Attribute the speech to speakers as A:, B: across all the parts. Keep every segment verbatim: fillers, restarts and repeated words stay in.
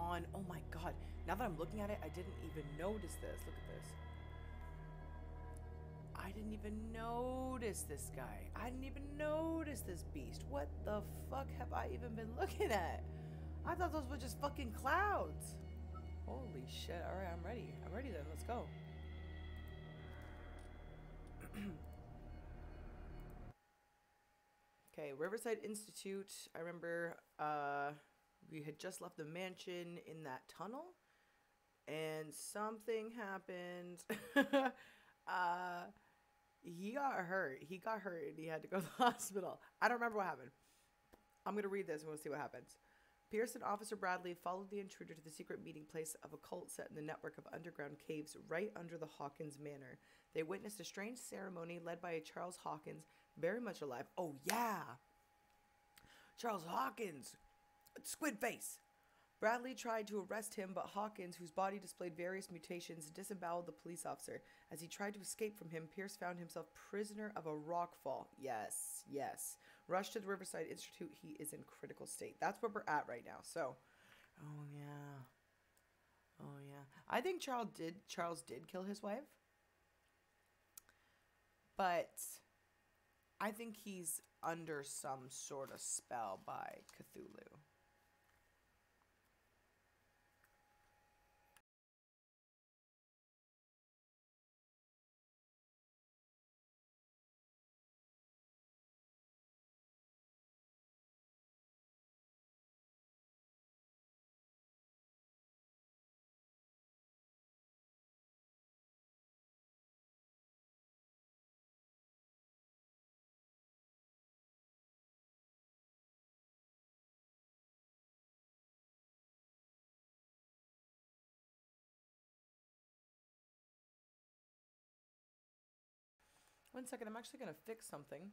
A: on. Oh my god. Now that I'm looking at it, I didn't even notice this. Look at this. I didn't even notice this guy. I didn't even notice this beast. What the fuck have I even been looking at? I thought those were just fucking clouds. Holy shit. Alright, I'm ready. I'm ready then. Let's go. Okay, Riverside Institute. I remember uh, we had just left the mansion in that tunnel. And something happened. uh, he got hurt. He got hurt and he had to go to the hospital. I don't remember what happened. I'm going to read this and we'll see what happens. Pierce and Officer Bradley followed the intruder to the secret meeting place of a cult set in the network of underground caves right under the Hawkins Manor. They witnessed a strange ceremony led by a Charles Hawkins, very much alive. Oh, yeah! Charles Hawkins! Squid face! Bradley tried to arrest him, but Hawkins, whose body displayed various mutations, disemboweled the police officer. As he tried to escape from him, Pierce found himself prisoner of a rock fall. Yes, yes. Rushed to the Riverside Institute. He is in critical state. That's where we're at right now. So, oh yeah. Oh yeah. I think Charles did, Charles did kill his wife. But I think he's under some sort of spell by Cthulhu. One second, I'm actually going to fix something.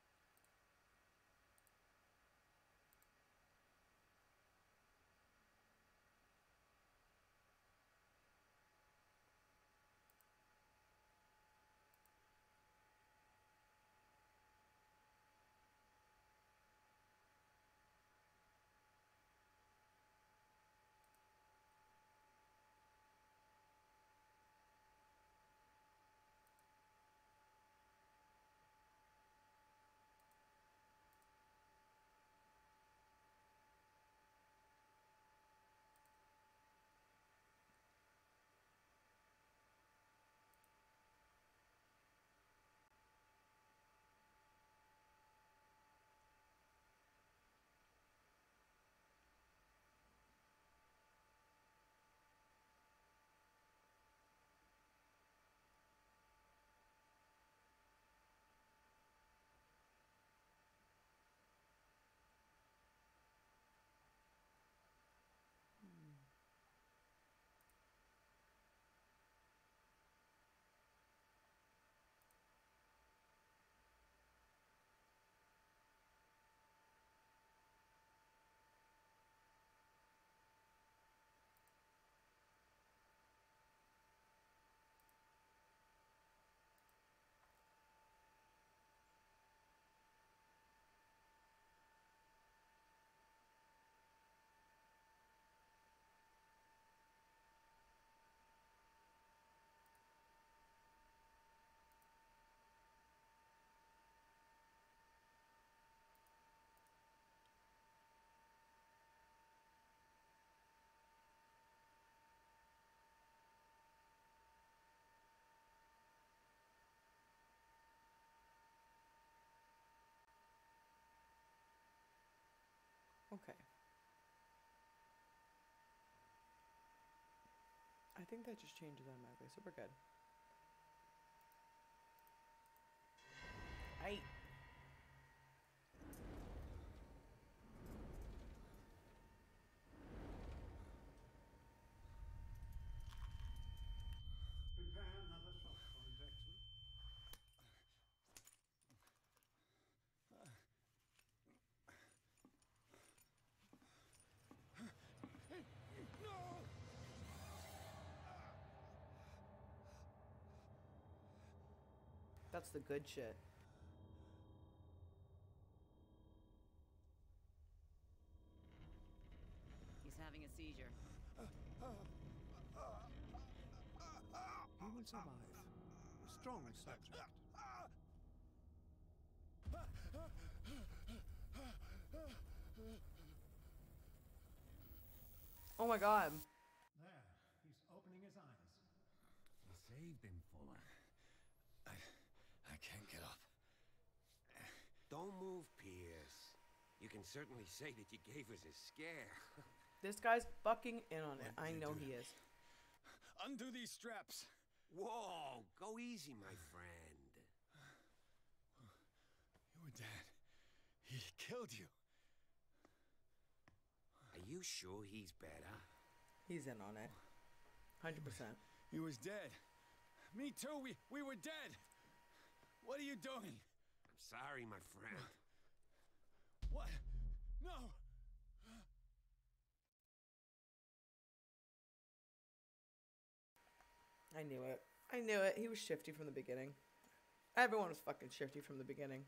A: Okay. I think that just changes automatically, so we're good. Hey.
B: Prepare another shot for injection. No!
A: That's the good shit.
C: He's having a seizure.
B: He will survive. Strong subject.
A: Oh my god.
B: There, he's opening his eyes.
C: You saved him, Fuller. I... I can't get up.
D: Don't move, Pierce. You can certainly say that you gave us a scare.
A: This guy's fucking in on it.
C: What
A: I
C: did you
A: know
C: do?
A: he is.
C: Undo these straps.
D: Whoa, go easy, my friend.
C: You were dead. He killed you.
D: Are you sure he's better?
A: He's in on it. one hundred percent.
C: He was dead. Me too. We we were dead. What are you doing?
D: I'm sorry, my friend.
C: What? No.
A: I knew it. I knew it. He was shifty from the beginning. Everyone was fucking shifty from the beginning.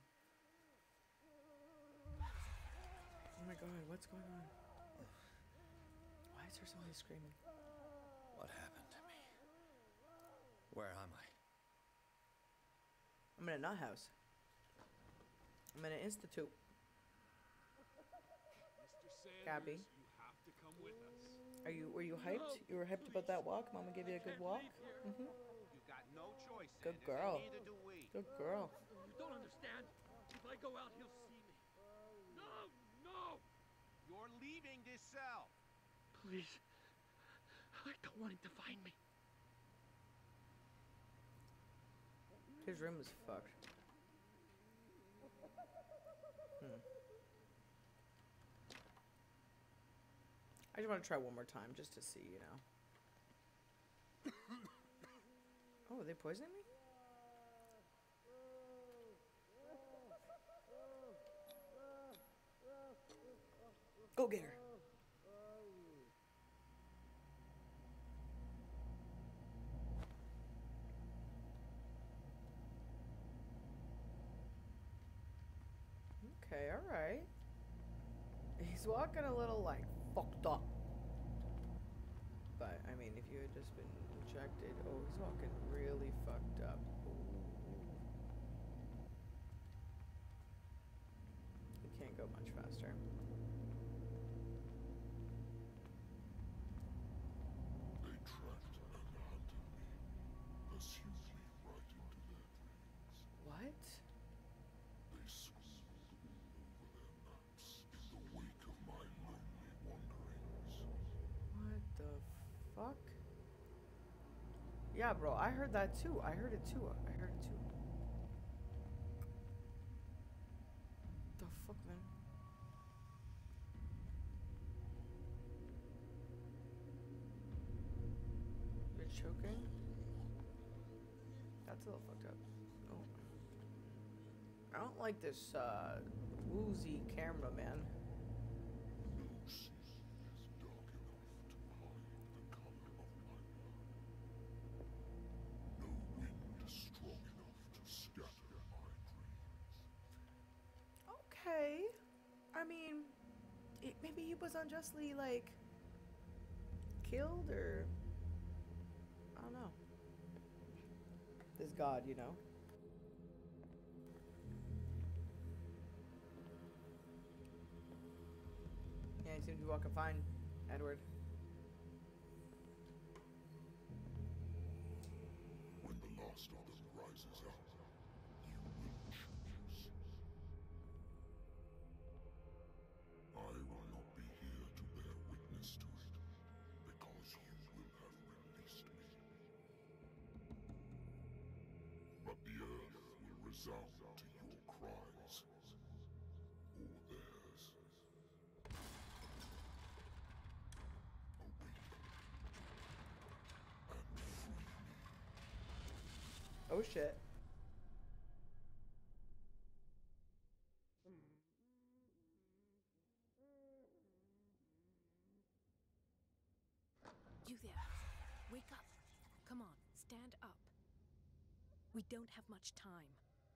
A: Oh my god, what's going on? Why is there somebody screaming?
C: What happened to me? Where am I?
A: I'm in a nut house. I'm in an institute. Gabby,
E: You have to come with us.
A: are you were you hyped? You were hyped about that walk? Mama gave you a good walk? Mm-hmm.
E: You've got no choice.
A: Good
E: Sanders, and
A: girl.
E: Neither do we.
A: Good girl.
F: You don't understand. If I go out, he'll see me. No, no!
E: You're leaving this cell.
F: Please. I don't want him to find me.
A: His room is fucked. Hmm. I just want to try one more time just to see, you know. Oh, are they poisoning me? Go get her. Okay, alright. He's walking a little, like, fucked up. But, I mean, if you had just been rejected... Oh, he's walking really fucked up. Ooh. He can't go much faster.
G: They tracked and hunted me, pursued me right into their dreams.
A: What?
G: They swooned over their maps in the wake of my lonely wanderings.
A: What the fuck? Yeah, bro, I heard that too. I heard it too. I heard it too. The fuck, man? You're choking? That's a little fucked up. Oh. I don't like this, uh, woozy cameraman.
G: No sea is dark enough to hide the color of my blood. No wind strong enough to scatter my dreams.
A: Okay. I mean, it, maybe he was unjustly, like, killed or... I don't know. This god, you know? Yeah, he seems to be walking fine, Edward.
G: When the last of them rises up, you will choose. I will not be here to bear witness to it, because you will have released me. But the earth will resound to your cries, or theirs. Awaken and free me.
A: Oh shit.
H: You there. Wake up. Come on, stand up. We don't have much time.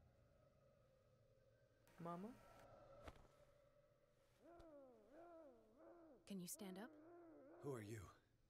A: Mama?
H: Can you stand up?
C: Who are you?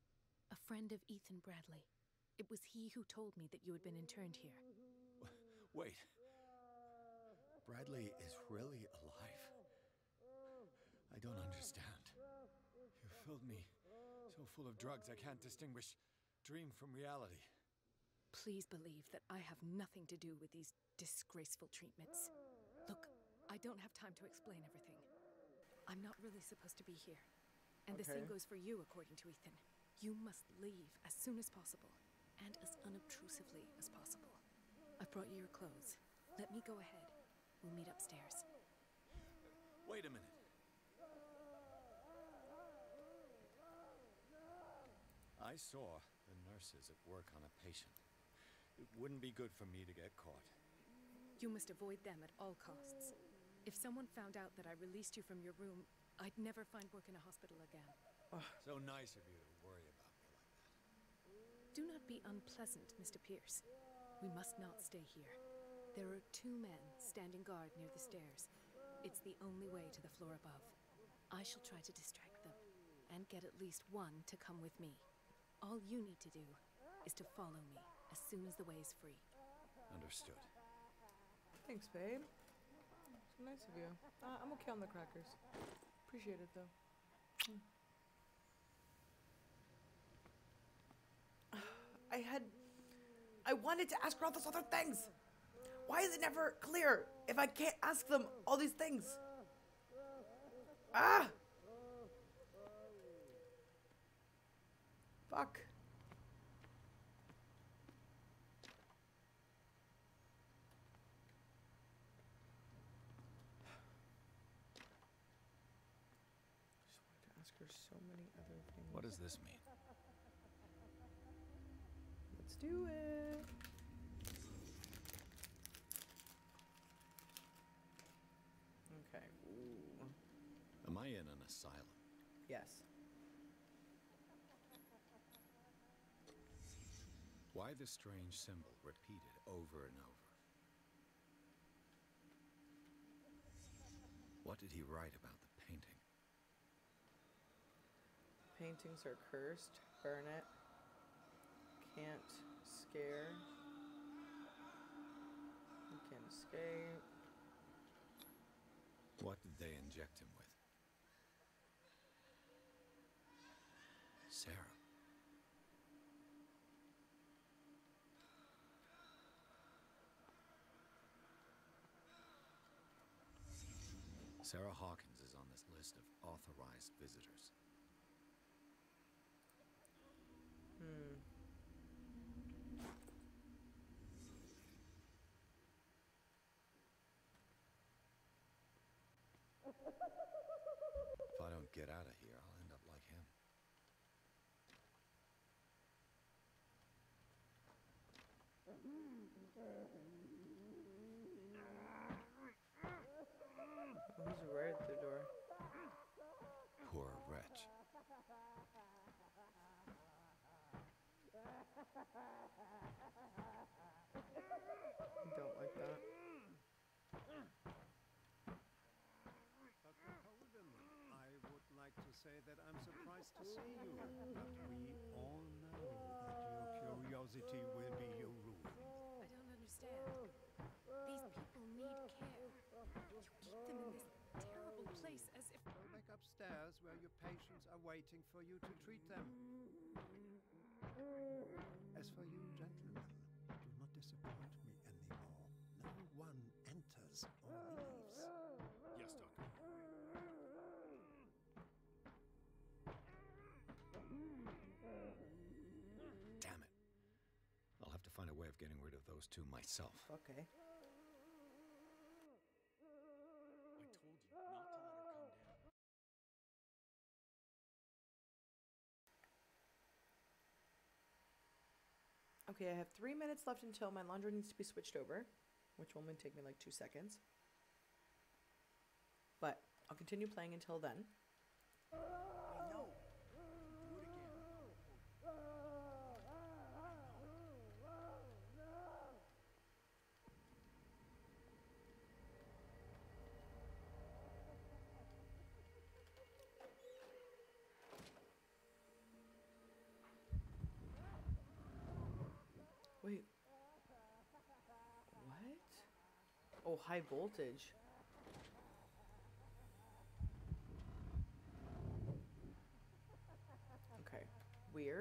H: A friend of Ethan Bradley. It was he who told me that you had been interned here.
C: Wait. Bradley is really alive? I don't understand. You filled me so full of drugs I can't distinguish dream from reality.
H: Please believe that I have nothing to do with these disgraceful treatments. Look, I don't have time to explain everything. I'm not really supposed to be here. And the same
A: Okay.
H: goes for you, according to Ethan. You must leave as soon as possible, and as unobtrusively as possible. I've brought you your clothes. Let me go ahead. We'll meet upstairs.
C: Wait a minute. I saw the nurses at work on a patient. It wouldn't be good for me to get caught.
H: You must avoid them at all costs. If someone found out that I released you from your room, I'd never find work in a hospital again.
C: So nice of you to worry about me like that.
H: Do not be unpleasant, Mister Pierce. We must not stay here. There are two men standing guard near the stairs. It's the only way to the floor above. I shall try to distract them, and get at least one to come with me. All you need to do is to follow me as soon as the way is free.
C: Understood.
A: Thanks, babe. So nice of you. Uh, I'm okay on the crackers. Appreciate it, though. Mm. I had... I wanted to ask her all those other things. Why is it never clear if I can't ask them all these things? Ah! Fuck. Just wanted to ask her so many other things.
C: What does this mean?
A: Let's do it. Okay. Ooh.
C: Am I in an asylum?
A: Yes.
C: Why the strange symbol repeated over and over? What did he write about the painting?
A: Paintings are cursed. Burn it. Can't scare. You can't escape.
C: What did they inject him with? Sarah. Sarah Hawkins is on this list of authorized visitors.
A: Hmm.
C: If I don't get out of here, I'll end up like him.
A: Who's right at the door?
C: Poor wretch.
A: I don't like that.
B: Doctor Holden, I would like to say that I'm surprised to see you, but we all know that your curiosity will be your ruin.
H: I don't understand. These people need care. You keep them in this terrible place as if...
B: Go back upstairs where your patients are waiting for you to treat them. As for you, gentlemen, do not disappoint me anymore. No one enters or leaves.
C: Yes, Doctor. Damn it. I'll have to find a way of getting rid of those two myself.
A: Okay.
C: I told you not to let her come down.
A: Okay, I have three minutes left until my laundry needs to be switched over, which will only take me like two seconds. But I'll continue playing until then.
C: I know. Do it again.
A: Oh, high voltage. Okay, weird.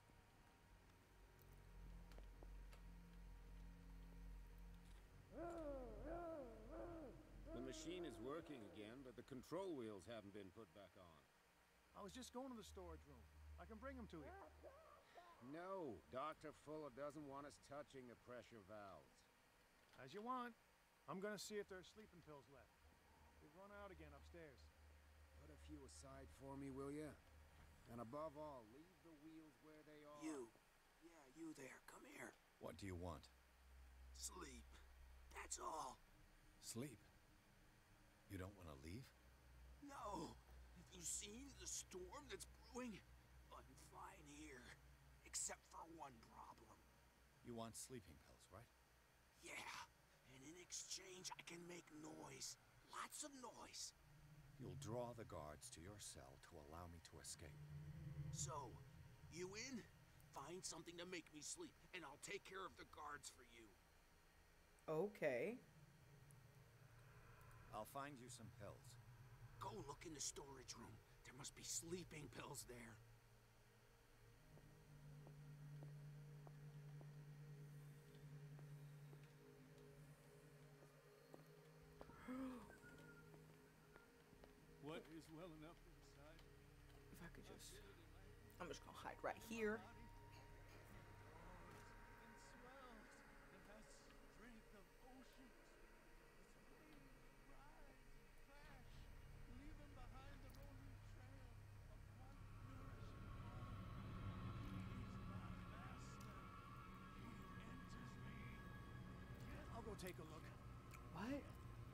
D: The machine is working again, but the control wheels haven't been put back on.
I: I was just going to the storage room. I can bring them to you.
D: No, Doctor Fuller doesn't want us touching the pressure valves.
I: As you want. I'm gonna see if there's sleeping pills left. They've run out again upstairs.
D: Put a few aside for me, will you? And above all, leave the wheels where they are.
J: You. Yeah, you there. Come here.
C: What do you want?
J: Sleep. That's all.
C: Sleep? You don't want to leave?
J: No. Have you seen the storm that's brewing? I'm fine here. Except for one problem.
C: You want sleeping pills, right?
J: Yeah. And in exchange, I can make noise. Lots of noise.
C: You'll draw the guards to your cell to allow me to escape.
J: So, you in? Find something to make me sleep, and I'll take care of the guards for you.
A: Okay.
C: I'll find you some pills.
J: Go look in the storage room. There must be sleeping pills there.
B: What is well enough inside?
A: If I could just... I'm just gonna hide right here.
I: I'll go take a look.
A: What? What?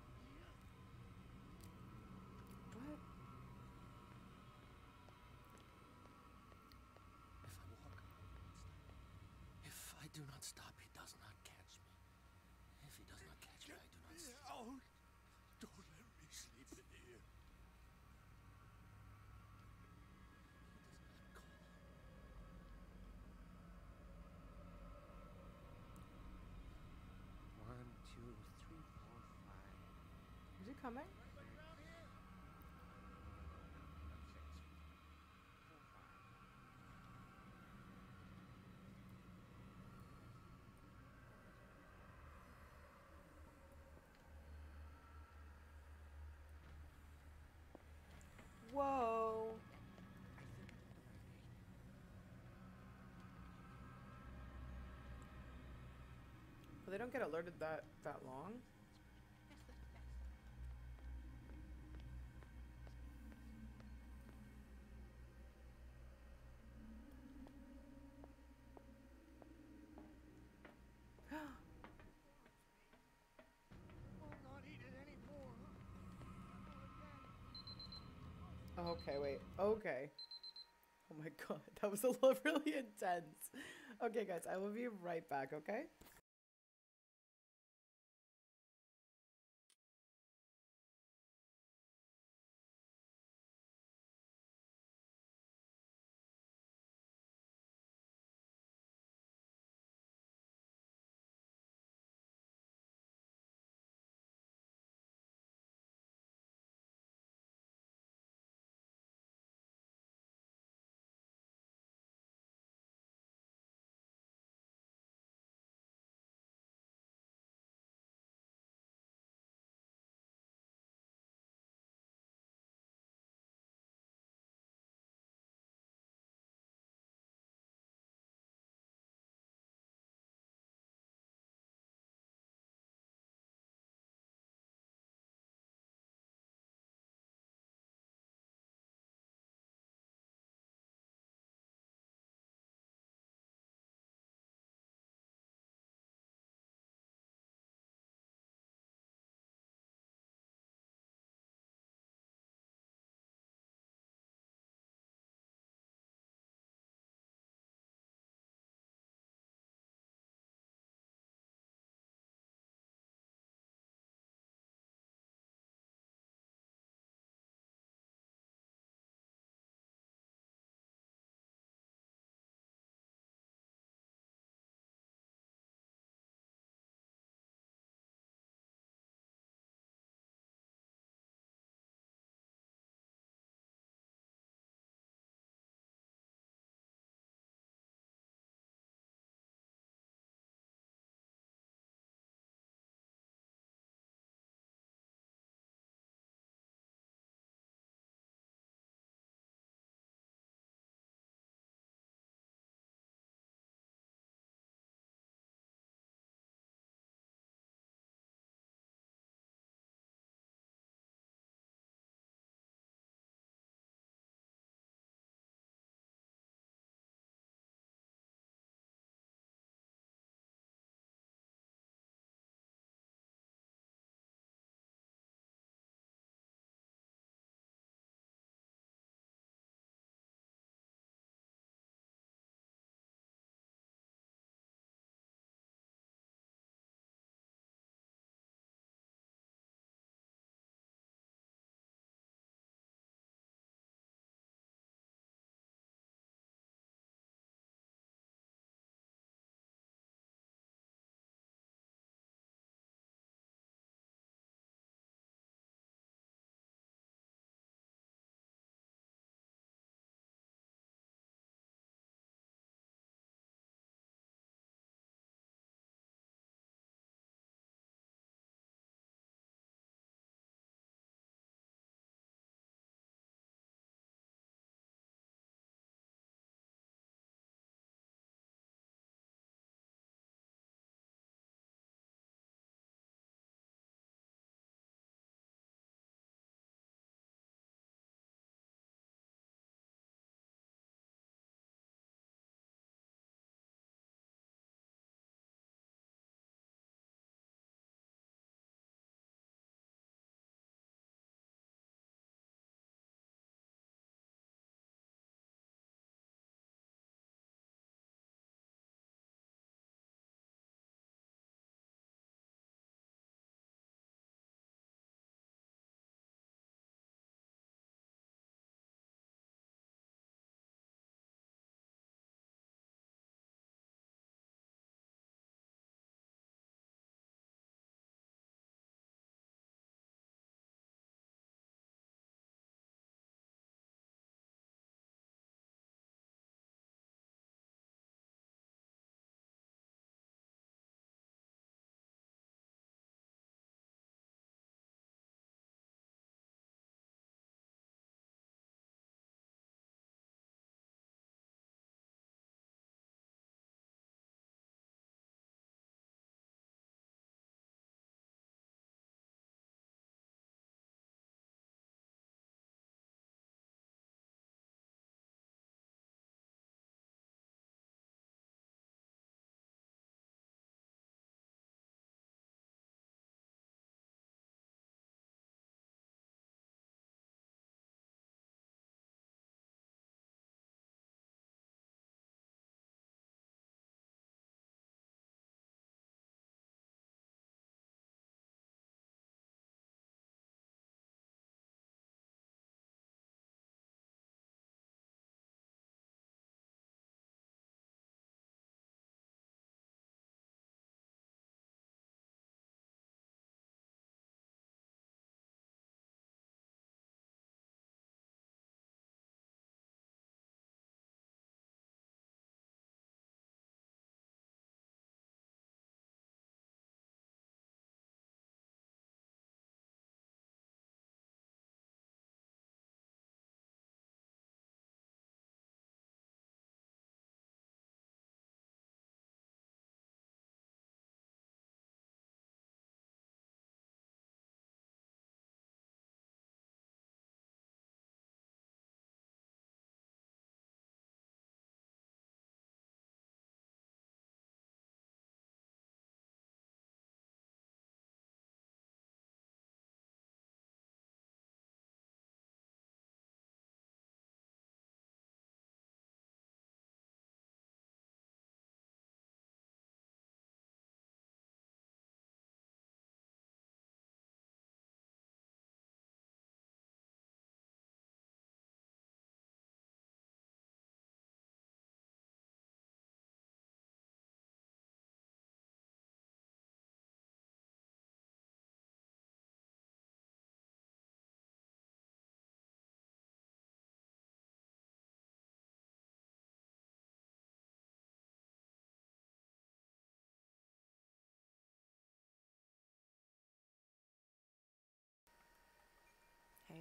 C: If I walk, I will not stop. If I do not stop, he does not catch me. If he does not catch me, I do not stop.
G: Out! Don't let me sleep in here.
C: He does not call.
D: One, two, three, four, five.
A: Is it coming? Whoa. Well, they don't get alerted that that long. Okay, wait. Okay. Oh my god, that was a little really intense. Okay, guys, I will be right back, okay?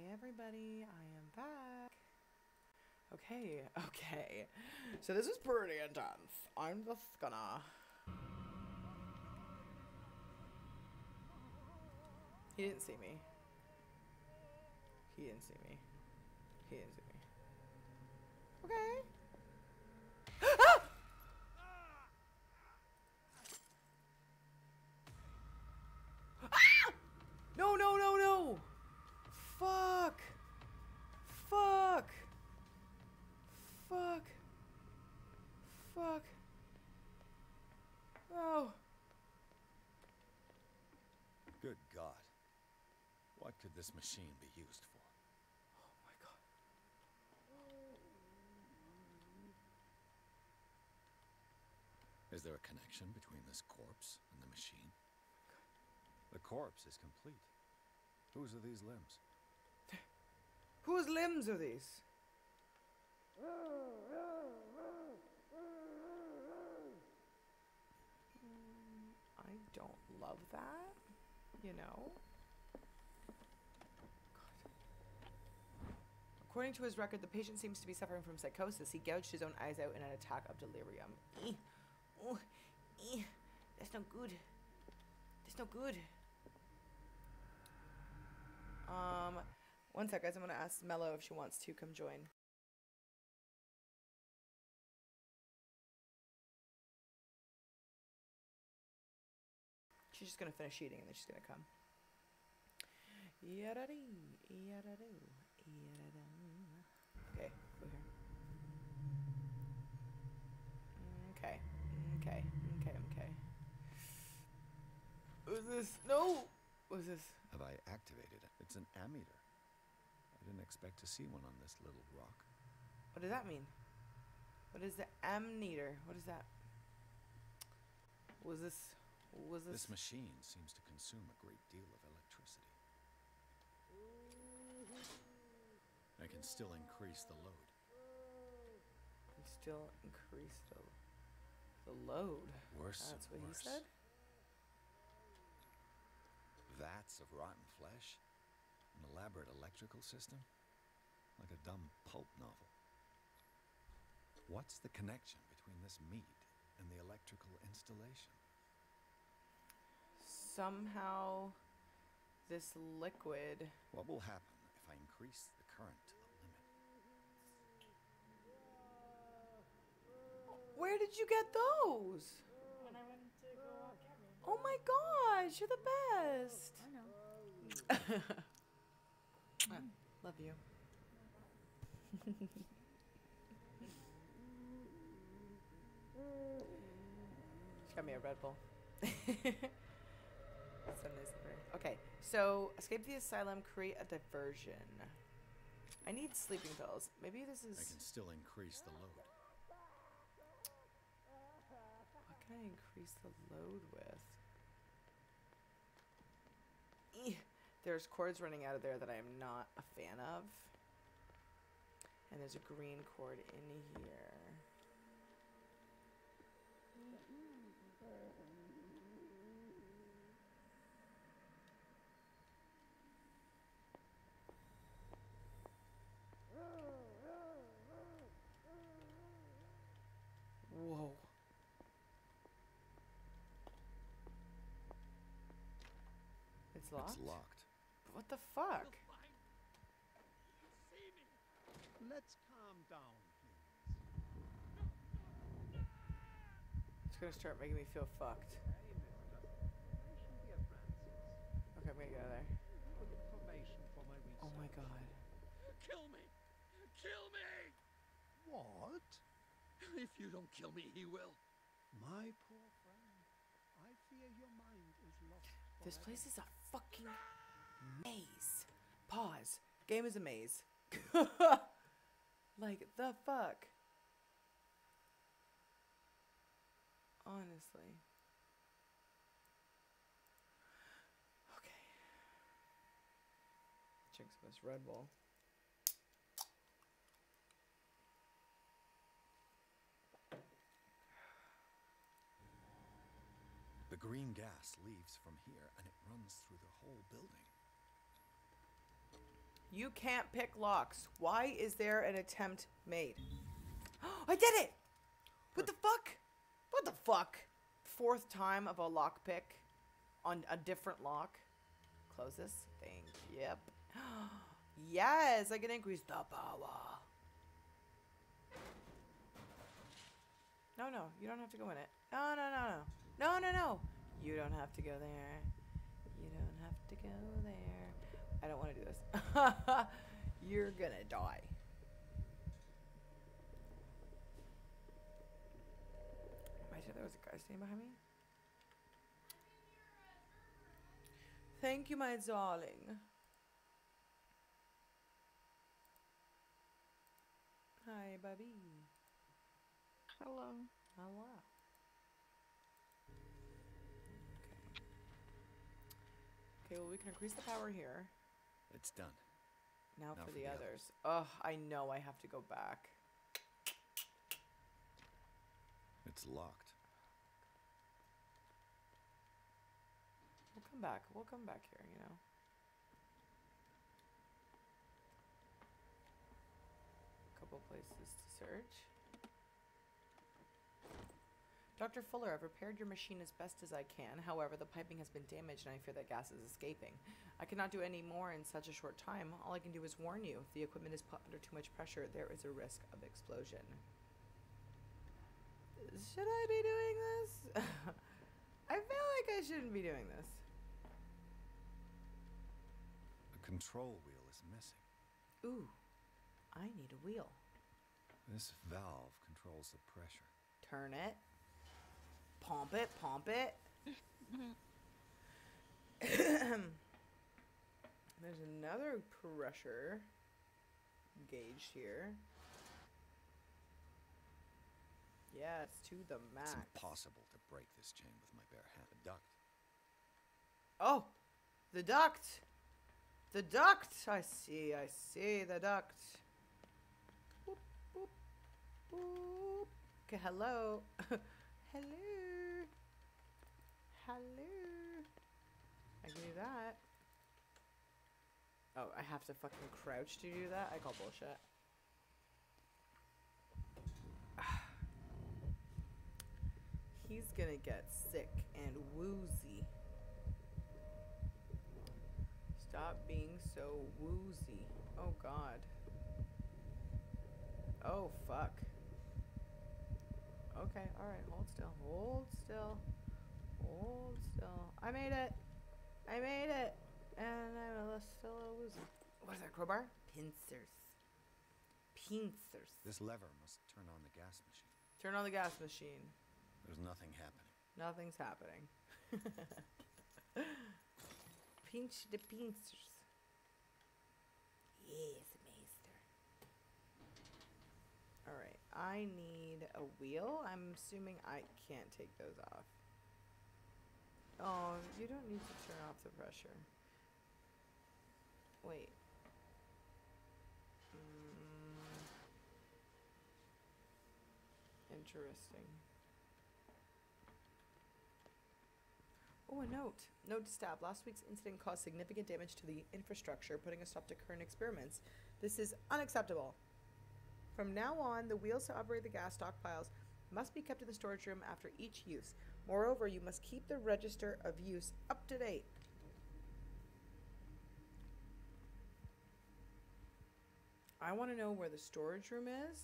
A: everybody, I am back. Okay, okay. So this is pretty intense. I'm just gonna... He didn't see me. He didn't see me. He didn't see me. Okay. Ah! Ah! No, no, no, no! Fuck! Fuck! Fuck! Fuck! Oh!
C: Good God. What could this machine be used for?
A: Oh my God.
C: Is there a connection between this corpse and the machine? The corpse is complete. Whose are these limbs?
A: Whose limbs are these? I don't love that, you know? God. According to his record, the patient seems to be suffering from psychosis. He gouged his own eyes out in an attack of delirium. Eh. Oh, eh. That's not good. That's not good. Um, one sec, guys. I'm gonna ask Mello if she wants to come join. She's just gonna finish eating and then she's gonna come. Yadadee, yadadoo, yadadoo. Okay, go here. Okay, okay, okay, okay. What's this? No! What's this?
C: Have I activated it? It's an ammeter. I didn't expect to see one on this little rock.
A: What does that mean? What is the ammeter? What is that? Was this? Was this?
C: This machine seems to consume a great deal of electricity. I can still increase the load.
A: Can still increase the the load.
C: Worse.
A: That's what
C: worse.
A: he said.
C: Vats of rotten flesh, an elaborate electrical system, like a dumb pulp novel. What's the connection between this meat and the electrical installation?
A: Somehow, this liquid.
C: What will happen if I increase the current to the limit?
A: Where did you get those?
K: When I went to go walk Gabby.
A: Oh my gosh, you're the best.
K: I know.
A: Ah, love you. She got me a Red Bull. So nice of her. Okay, so escape the asylum, create a diversion. I need sleeping pills. Maybe this is.
C: I can still increase the load.
A: What can I increase the load with? Eeh. There's cords running out of there that I am not a fan of. And there's a green cord in here. Whoa. It's locked?
C: It's locked.
A: What the fuck?
B: Let's calm down, please.
A: It's gonna start making me feel fucked.
B: Hey, mister. Patient dear Francis.
A: Okay, I'm gonna get out of there.
B: Good information for my research.
A: Oh my god.
F: Kill me! Kill me!
B: What?
F: If you don't kill me, he will.
B: My poor friend, I fear your mind is lost.
A: This
B: forever.
A: place is a fucking maze. Pause. Game is a maze. Like, the fuck? Honestly. Okay. Drink some of this Red Bull.
C: The green gas leaves from here and it runs through the whole building.
A: You can't pick locks. Why is there an attempt made? I did it! What the fuck? What the fuck? Fourth time of a lock pick on a different lock. Close this. Thank you. Yep. Yes, I can increase the power. No, no, you don't have to go in it. No, no, no, no. No, no, no. You don't have to go there. You don't have to go there. I don't want to do this. You're gonna die. I said there was a guy standing behind me. Thank you, my darling. Hi, baby.
K: Hello.
A: Hello. Okay. Okay, well, we can increase the power here.
C: It's done.
A: Now,
C: Now
A: for,
C: for
A: the,
C: the
A: others. Ugh, I know I have to go back.
C: It's locked.
A: We'll come back. We'll come back here, you know. Couple places to search. Doctor Fuller, I've repaired your machine as best as I can. However, the piping has been damaged and I fear that gas is escaping. I cannot do any more in such a short time. All I can do is warn you. If the equipment is put under too much pressure, there is a risk of explosion. Should I be doing this? I feel like I shouldn't be doing this.
C: The control wheel is missing.
A: Ooh, I need a wheel.
C: This valve controls the pressure.
A: Turn it. Pump it, pump it. There's another pressure gauge here. Yes, to the max.
C: It's impossible to break this chain with my bare hand. A duct.
A: Oh, the duct. The duct. I see, I see the duct. Boop, boop, boop. Okay, hello. Hello. Hello. I can do that. Oh, I have to fucking crouch to do that? I call bullshit. He's gonna get sick and woozy. Stop being so woozy. Oh god. Oh fuck. Okay, alright, hold still. Hold still. Hold still. I made it! I made it! And I'm a still a little woozy. What is that, crowbar? Pincers. Pincers.
C: This lever must turn on the gas machine.
A: Turn on the gas machine.
C: There's nothing happening.
A: Nothing's happening. Pinch the pincers. Yes, master. Alright, I need a wheel. I'm assuming I can't take those off. Oh, you don't need to turn off the pressure. Wait. Mm. Interesting. Oh, a note. Note to staff. Last week's incident caused significant damage to the infrastructure, putting a stop to current experiments. This is unacceptable. From now on, the wheels to operate the gas stockpiles must be kept in the storage room after each use. Moreover, you must keep the register of use up to date. I want to know where the storage room is,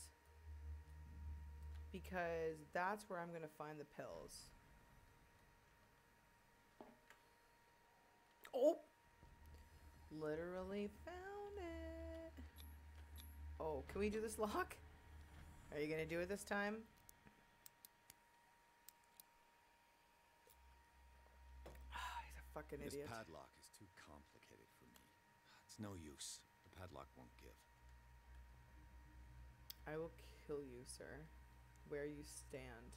A: because that's where I'm going to find the pills. Oh! Literally found it. Oh, can we do this lock? Are you going to do it this time? He's a fucking
C: this
A: idiot.
C: This padlock is too complicated for me. It's no use. The padlock won't give.
A: I will kill you, sir, where you stand.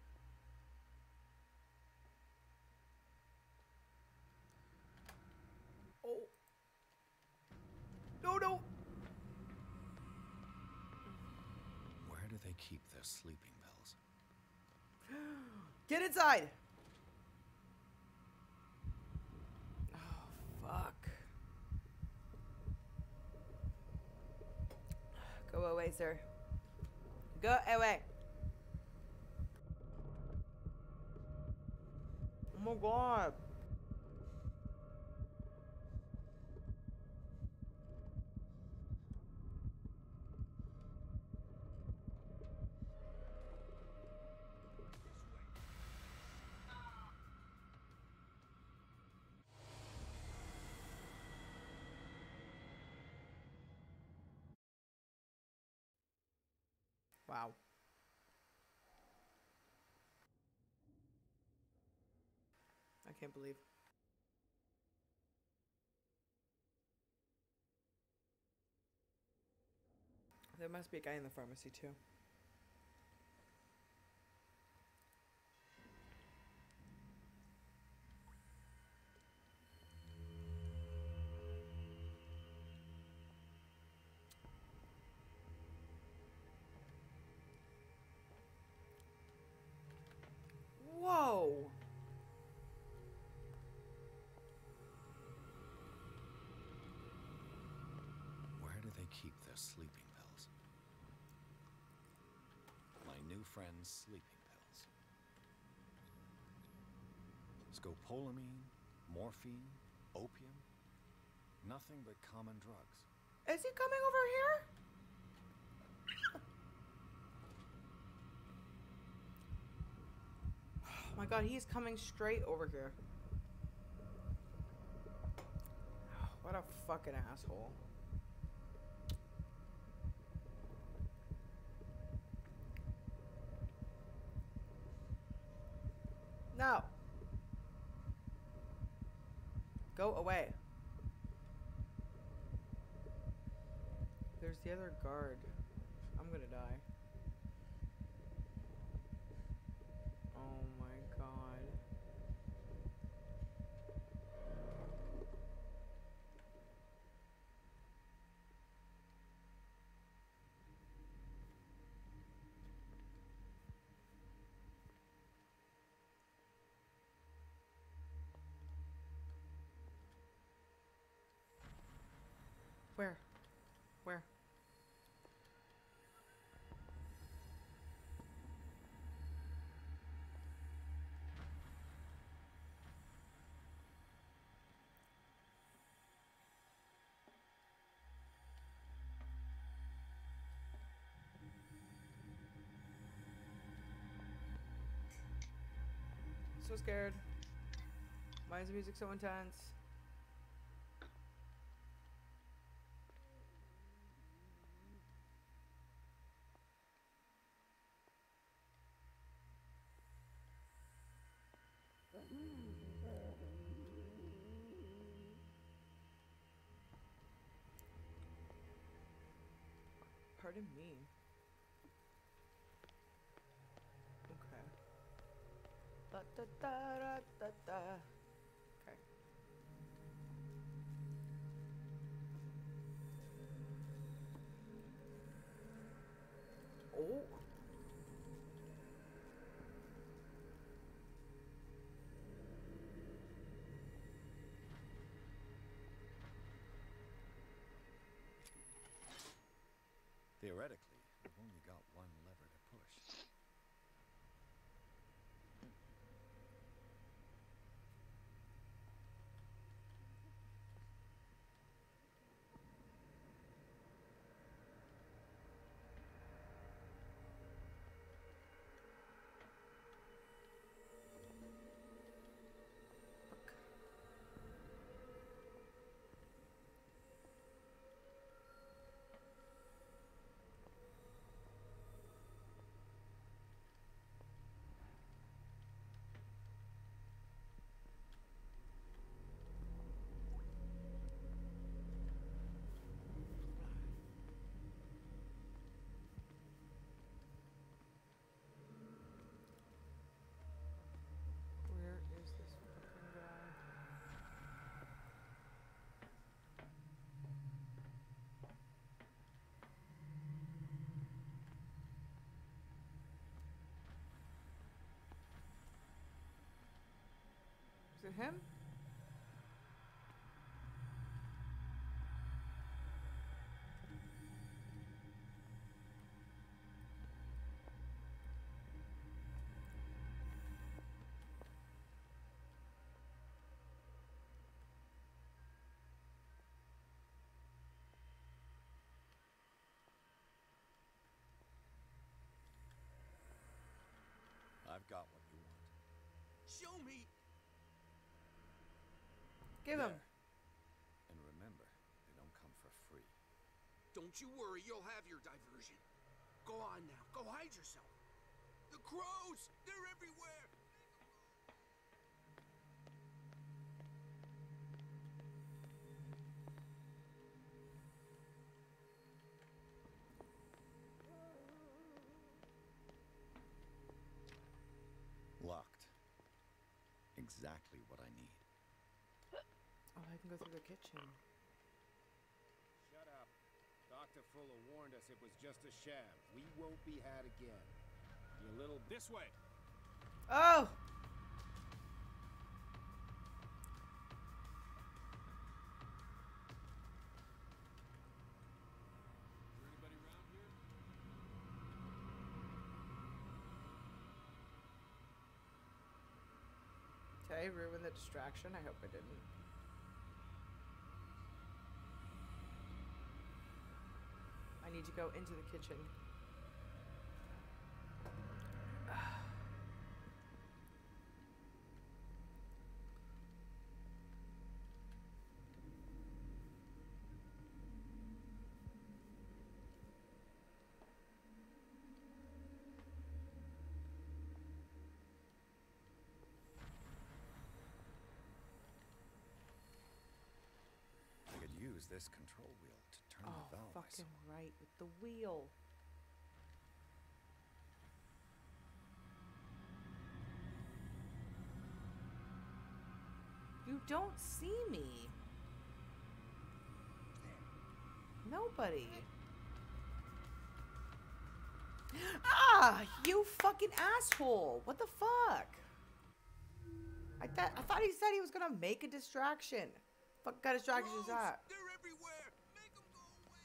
A: Oh. No, no.
C: Where do they keep their sleeping pills?
A: Get inside. Oh, fuck. Go away, sir. Go away. Oh my god. Wow. I can't believe. There must be a guy in the pharmacy too. Whoa.
C: Where do they keep their sleeping pills? My new friend's sleeping pills. Scopolamine, morphine, opium. Nothing but common drugs.
A: Is he coming over here? Oh my god, he's coming straight over here. What a fucking asshole. No. Go away. There's the other guard. I'm gonna die. Oh my god. Where? Where? So scared. Why is the music so intense? Pardon me. Okay. Da, da, da, da, da, da. Okay. Oh.
C: Theoretically, we've only got one lever to push. Where is this fucking guy? Is it him? got what you want.
J: Show me.
A: Give him.
C: And remember, they don't come for free.
J: Don't you worry, you'll have your diversion. Go on now, go hide yourself. The crows, they're everywhere.
C: Locked. Exactly what I need.
A: Oh, I can go through the kitchen.
L: Shut up. Doctor Fuller warned us it was just a sham. We won't be had again. You little...
I: This way!
A: Oh! Did I ruin the distraction? I hope I didn't. I need to go into the kitchen.
C: I could use this control wheel to turn
A: Oh,
C: the valve. I
A: fucking
C: saw.
A: right, with the wheel. You don't see me. Nobody. Ah, you fucking asshole. What the fuck? I thought I thought he said he was gonna make a distraction. Fuck kind of distraction is that?
J: They're everywhere. Make them go away.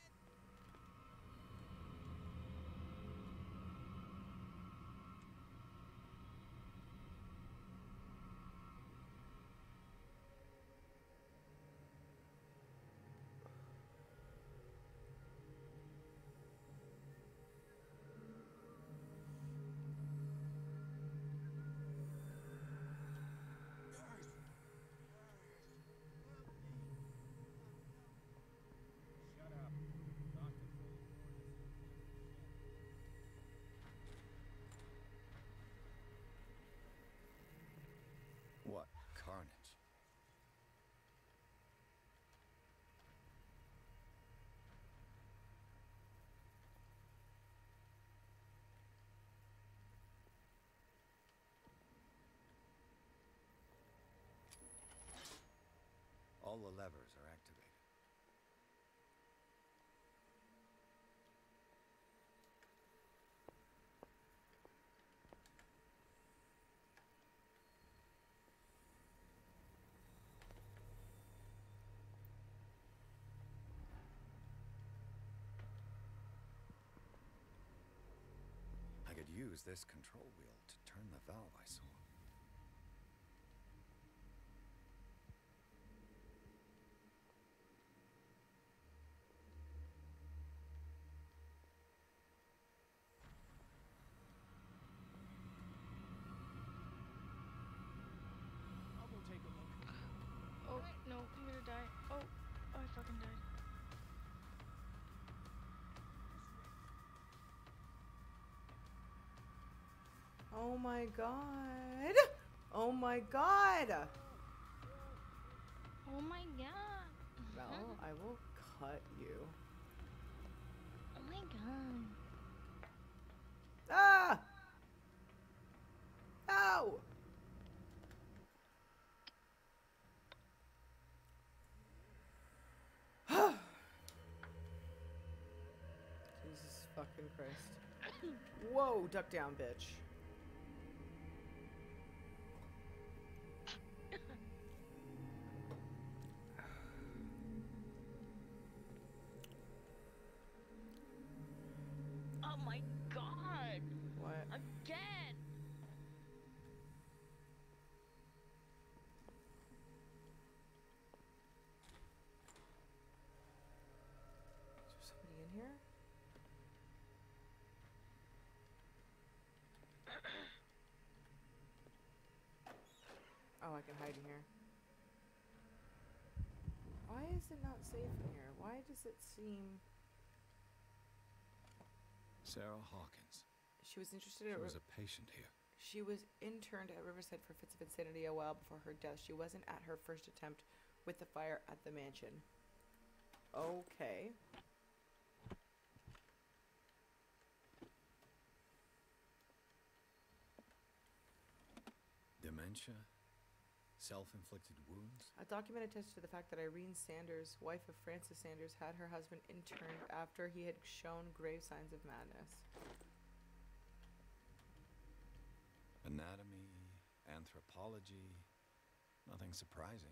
L: Shut up. Doctor Fuller warned us it was just a sham.
C: What carnage? All the levers are activated. I could use this control wheel to turn the valve I saw.
I: I'll go take a look.
K: Oh, no, I'm gonna die. Oh, oh, I fucking died.
A: Oh my god. Oh my god.
K: Oh my god.
A: Well, I will cut you.
K: Oh my god.
A: Ah! No! Jesus fucking Christ. Whoa, duck down, bitch.
K: Oh my god.
A: What?
K: Again.
A: Is there somebody in here? Oh, I can hide in here. Why is it not safe in here? Why does it seem...
C: Sarah Hawkins.
A: She was interested
C: She
A: in...
C: was a patient here.
A: She was interned at Riverside for fits of insanity a while before her death. She wasn't at her first attempt with the fire at the mansion. Okay.
C: Dementia? Self-inflicted wounds?
A: A document attests to the fact that Irene Sanders, wife of Francis Sanders, had her husband interned after he had shown grave signs of madness.
C: Anatomy, anthropology, nothing surprising.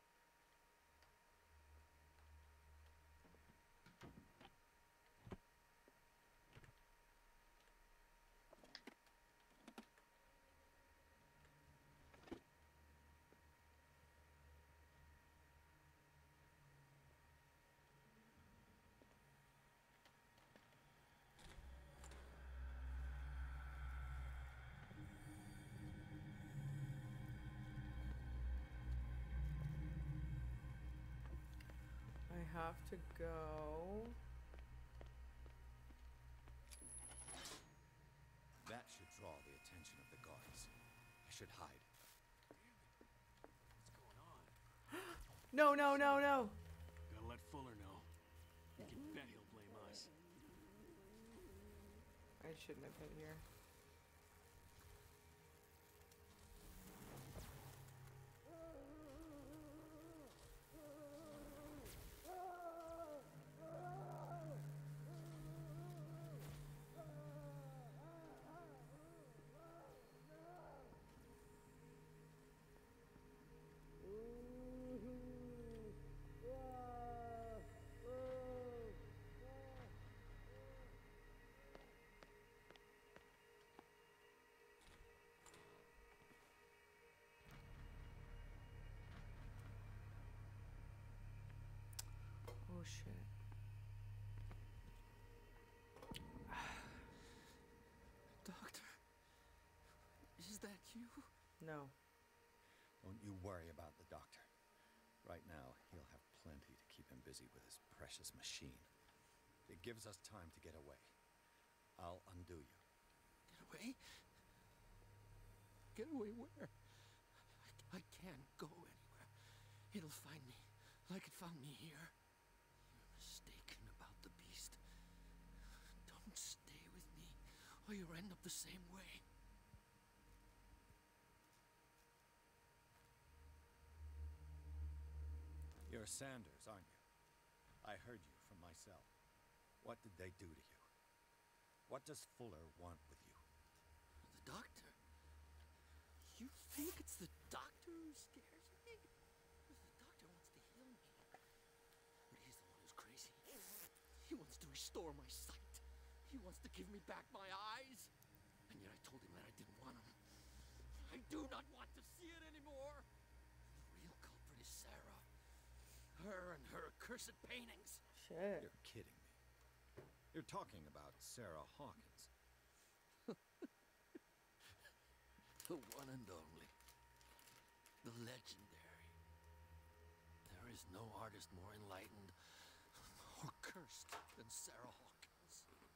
A: I have to go.
C: That should draw the attention of the guards. I should hide.
J: What's going on?
A: No, no, no, no.
J: Gotta let Fuller know. You can bet he'll blame us.
A: I shouldn't have been here. Oh shit.
J: Doctor, is that you?
A: No.
C: Don't you worry about the doctor. Right now, he'll have plenty to keep him busy with his precious machine. It gives us time to get away. I'll undo you.
J: Get away? Get away where? I, I can't go anywhere. It'll find me, like it found me here. You're mistaken about the beast. Don't stay with me, or you'll end up the same way.
C: You're Sanders, aren't you? I heard you from my cell. What did they do to you? What does Fuller want with you?
J: The doctor? You think it's the doctor who scares me? The doctor wants to heal me. But he's the one who's crazy. He wants to restore my sight. He wants to give me back my eyes. And yet I told him that I didn't want him. I do not want to see it anymore. The real culprit is Sarah. Her and her accursed paintings.
A: Shit.
C: You're kidding me. You're talking about Sarah Hawkins.
J: The one and only. The legendary. There is no artist more enlightened or cursed than Sarah Hawkins.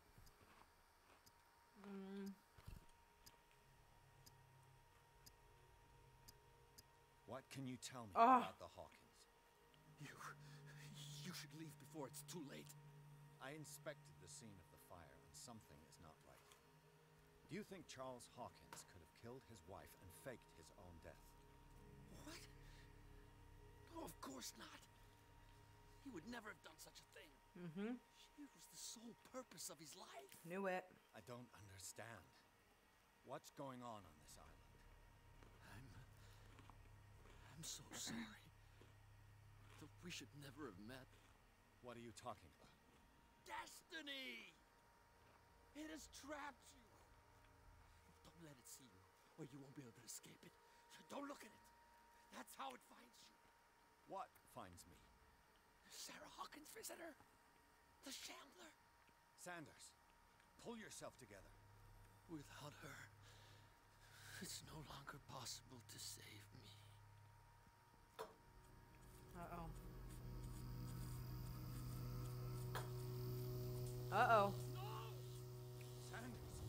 A: Mm.
C: What can you tell me
A: Oh.
C: about the Hawkins?
J: You... you should leave before it's too late.
C: I inspected the scene of the fire, and something is not right. Do you think Charles Hawkins could have killed his wife and faked his own death?
J: What? No, of course not. He would never have done such a thing.
A: Mm-hmm.
J: She was the sole purpose of his life.
A: Knew it.
C: I don't understand. What's going on on this island?
J: I'm... I'm so sorry. That we should never have met.
C: What are you talking about?
J: Destiny! It has trapped you. Don't let it see you, or you won't be able to escape it. Don't look at it. That's how it finds you.
C: What finds me?
J: Sarah Hawkins' visitor. The Shambler.
C: Sanders, pull yourself together.
J: Without her, it's no longer possible to save me.
A: Uh-oh.
C: Sanders.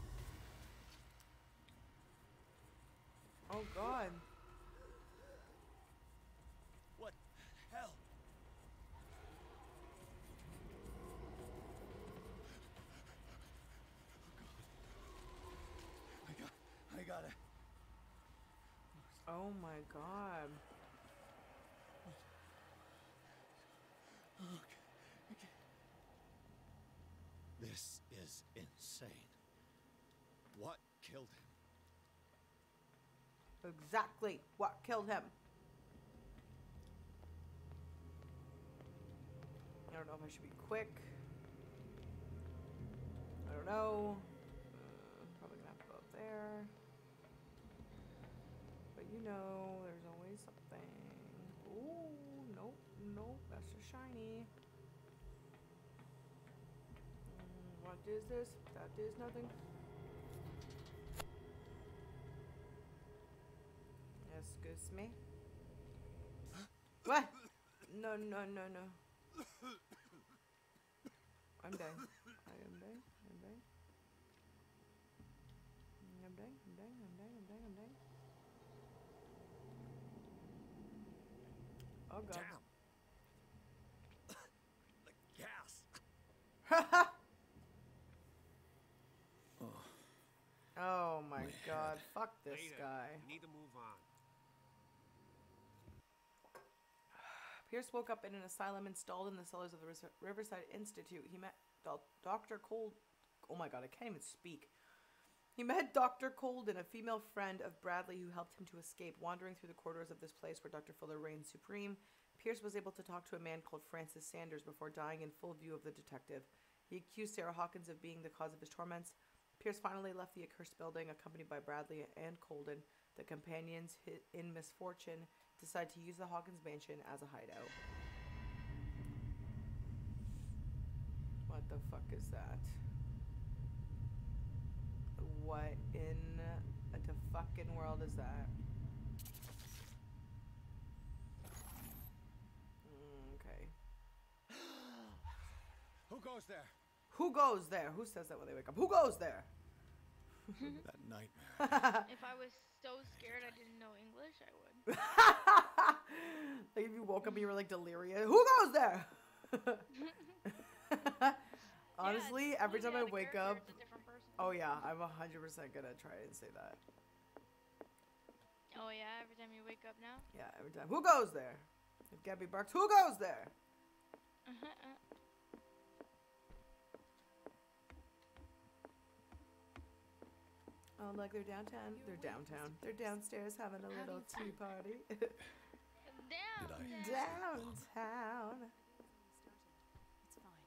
A: Oh, God.
C: What hell? I got, I got it.
A: Oh my God.
C: This is insane. What killed him?
A: Exactly what killed him. I don't know if I should be quick. I don't know. Uh, probably gonna have to go up there. But you know, there's always something. Ooh, nope, nope, that's just shiny. Mm, what is this? That is nothing. Excuse me. What? No, no, no, no. I'm dying. I am dying. I'm dying. I'm dying. I'm dying. I'm dying. I'm dying. I'm dying. Oh God.
C: Damn. The gas. oh.
A: Oh my,
C: My
A: God.
C: head.
A: Fuck this
D: Later.
A: guy.
D: We need to move on.
A: Pierce woke up in an asylum installed in the cellars of the Ris- Riverside Institute. He met Do- Doctor Cold. Oh my God, I can't even speak. He met Doctor Colden, a female friend of Bradley who helped him to escape. Wandering through the corridors of this place where Doctor Fuller reigned supreme, Pierce was able to talk to a man called Francis Sanders before dying in full view of the detective. He accused Sarah Hawkins of being the cause of his torments. Pierce finally left the accursed building, accompanied by Bradley and Colden. The companions hit in misfortune decide to use the Hawkins mansion as a hideout. What the fuck is that? What in the fucking world is that? Mm, okay.
C: Who goes there?
A: Who goes there? Who says that when they wake up? Who goes there?
C: That nightmare.
K: If I was so scared I didn't know English, I would.
A: Like if you woke up and you were like delirious. Who goes there? Honestly,
K: yeah,
A: every time I wake up,
K: it's a different person.
A: oh yeah, I'm a hundred percent gonna try and say that.
K: Oh yeah, every time you wake up now.
A: Yeah, every time. Who goes there? If Gabby barks, who goes there?
K: Uh-huh.
A: Oh, look, they're downtown. They're downtown. They're downstairs having a little tea party.
K: Down.
A: Downtown.
H: It's fine.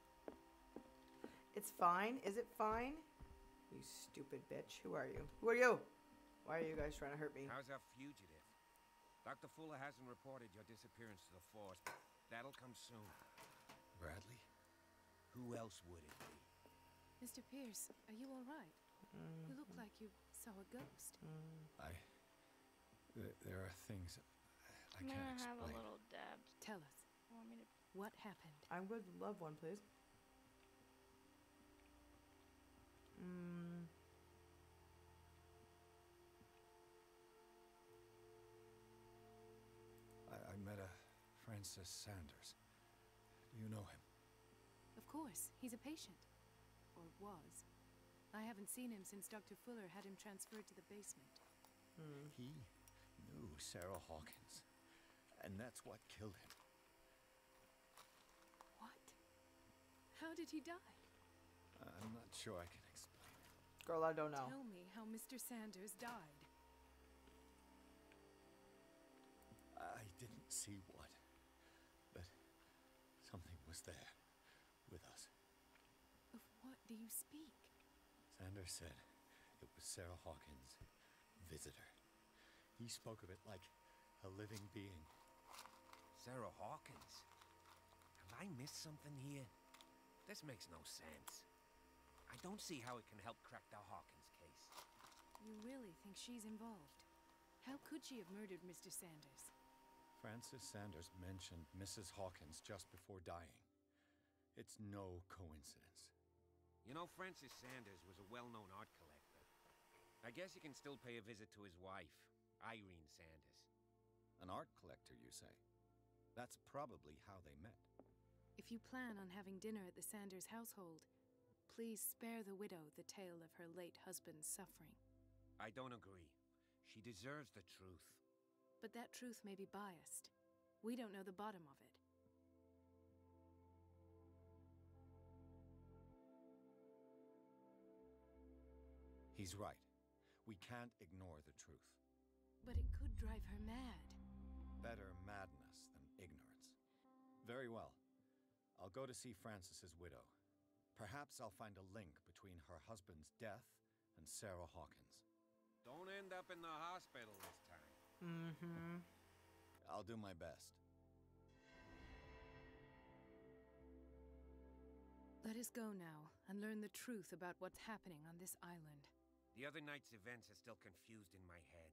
A: It's fine. Is it fine? You stupid bitch. Who are you? Who are you? Why are you guys trying to hurt me?
D: How's our fugitive? Doctor Fuller hasn't reported your disappearance to the force, but that'll come soon.
C: Bradley?
D: Who else would it be?
H: Mister Pierce, are you all right?
A: Mm,
H: You look like you saw a ghost.
A: mm.
C: I... Th there are things I
K: I'm
C: can't
K: gonna have a
C: explain.
K: little dab.
H: Tell us,
K: You want me to?
H: what happened?
A: I'm good. Love one, please. Mm.
C: I, I met a Francis Sanders. Do you know him?
H: Of course, he's a patient. Or was. I haven't seen him since Doctor Fuller had him transferred to the basement.
A: Hmm.
C: He knew Sarah Hawkins, and that's what killed him.
H: What? How did he die?
C: I'm not sure I can explain it.
A: Girl, I don't know.
H: Tell me how Mister Sanders died.
C: I didn't see what, but something was there with us.
H: Of what do you speak?
C: Sanders said it was Sarah Hawkins' visitor. He spoke of it like a living being.
D: Sarah Hawkins? Have I missed something here? This makes no sense. I don't see how it can help crack the Hawkins case.
H: You really think she's involved? How could she have murdered Mister Sanders?
C: Francis Sanders mentioned Missus Hawkins just before dying. It's no coincidence.
D: You know, Francis Sanders was a well-known art collector. I guess you can still pay a visit to his wife, Irene Sanders.
C: An art collector, you say? That's probably how they met.
H: If you plan on having dinner at the Sanders household, please spare the widow the tale of her late husband's suffering.
D: I don't agree. She deserves the truth.
H: But that truth may be biased. We don't know the bottom of it.
C: He's right. We can't ignore the truth.
H: But it could drive her mad.
C: Better madness than ignorance. Very well. I'll go to see Francis's widow. Perhaps I'll find a link between her husband's death and Sarah Hawkins.
D: Don't end up in the hospital this time.
A: Mm-hmm.
C: I'll do my best.
H: Let us go now and learn the truth about what's happening on this island.
D: The other night's events are still confused in my head.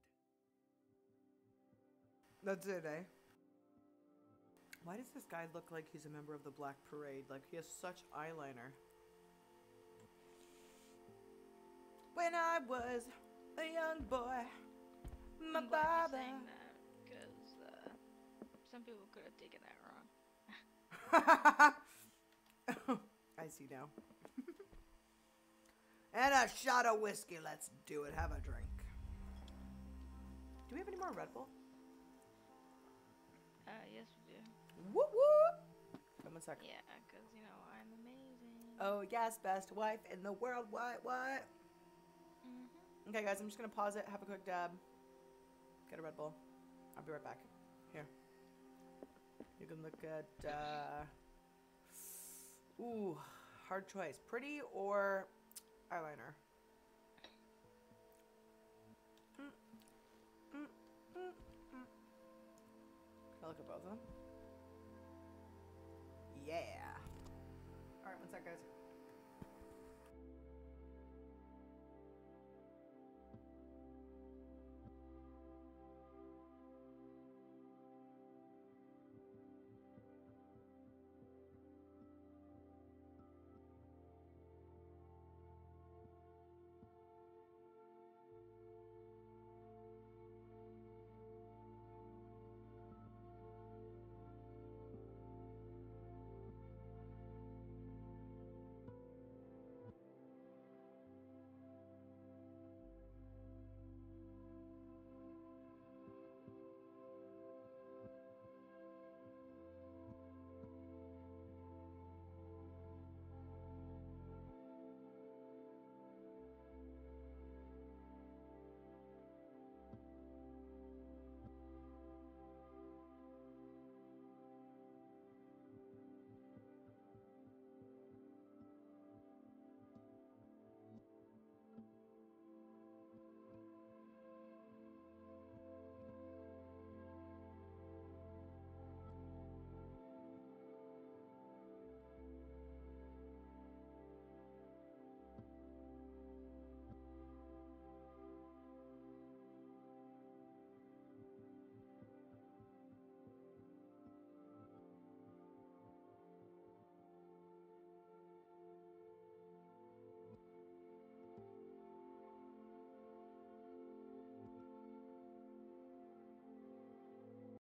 A: That's it, eh? Why does this guy look like he's a member of the Black Parade? Like, he has such eyeliner. When I was a young boy, my
K: I'm glad you're
A: father...
K: saying that, because uh, some people could have taken that wrong.
A: I see now. And a shot of whiskey. Let's do it. Have a drink. Do we have any more Red Bull?
K: Uh, yes, we do.
A: Whoop whoop. Come one sec.
K: Yeah, because, you know, I'm amazing.
A: Oh, yes, best wife in the world. What? What?
K: Mm-hmm.
A: Okay, guys, I'm just going to pause it. Have a quick dab. Get a Red Bull. I'll be right back. Here. You can look at, uh... ooh, hard choice. Pretty or eyeliner? Mm, mm, mm, mm. Can I look at both of them? Yeah. Alright, one sec, guys.